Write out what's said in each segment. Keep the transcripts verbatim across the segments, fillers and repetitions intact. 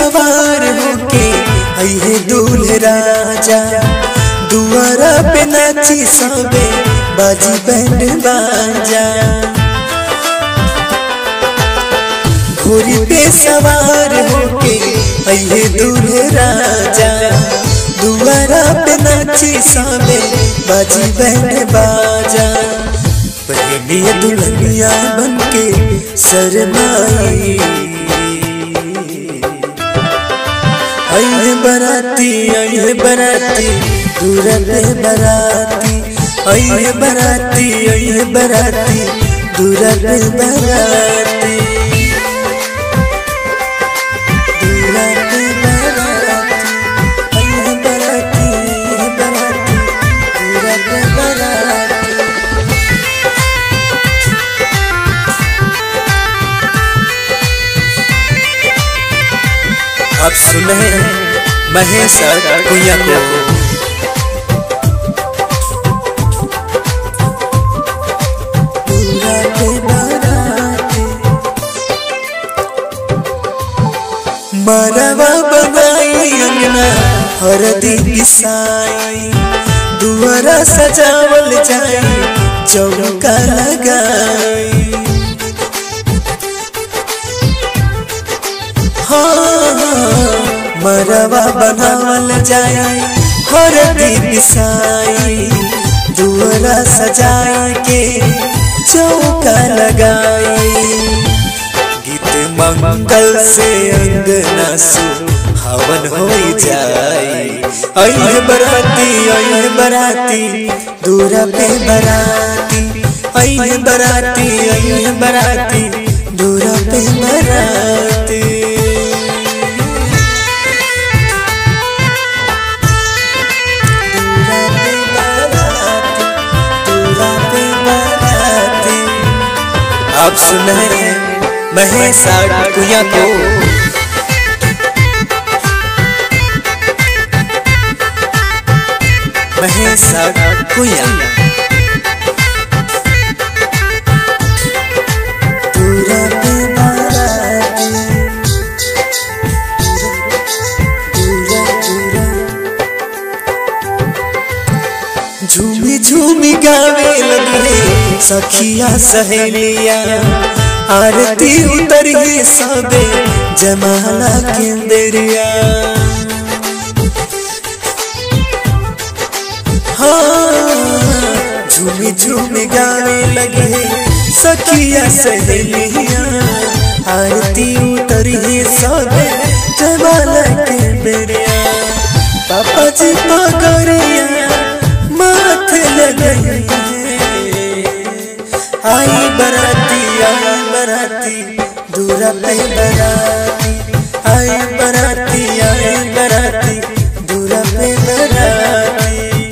सवार होके अइहे दूल्हे राजा, दुआरा पे नाची सबे बाजी बैंड बाजा। घोड़ी पे सवार होके अइहे दूल्हे राजा, दुआरा पे नाची सबे बाजी बैंड बाजा। पहली दुल्हनिया बनके शरमाई, अइहे बराती अइहे बराती दूरा पे बराती, अइहे बराती अइहे बराती दूरा पे बराती, दूरा पे बराती, अइहे बराती अइहे बराती दूरा पे बराती। अब सुने महेश कुइया को, दूरा पे बराती, मरवा बनाई अंगना हरदी पिसाई, दुआरा सजावल जाई चौका लगाई। मरवा बनावल जाए हरदी पिसाई, दुआरा सजाए के चौका लगाई। गीत मंगल से अंगना सुहावन हो जाए, अइहे बराती अइहे बराती दूरा पे बराती, अइहे बराती अइहे बराती दूरा पे बराती। अब सुने महेश कुइया को, महेश कुइया, दूरा पे बराती, दूरा दूरा झूमी झूमी गावे लगे सखिया सहेलिया, आरती उतरी सबे जमाला केंदरिया। हाँ झूमी झूमी गावे लगे सखिया सहेलिया, आरती उतरी सबे जमाला केंदरिया। पापा जी पगड़िया माथे लगे, आई बराती आई बराती दूरा पे बराती, आई बराती आई बराती दूरा पे बराती।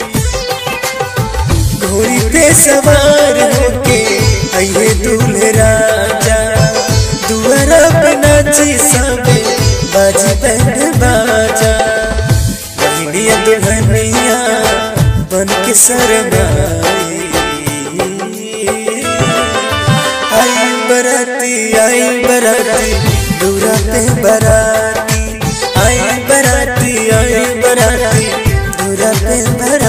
घोड़ी पे सवार होके अइहे दूल्हे राजा, दुआरा पे नाची सबे बाजी बैंड बाजा। बहनिया दुल्हनिया बनके शरमाई, आई बराती आई बराती दूरा पे बराती, आई बराती आई बराती दूरा पे बराती।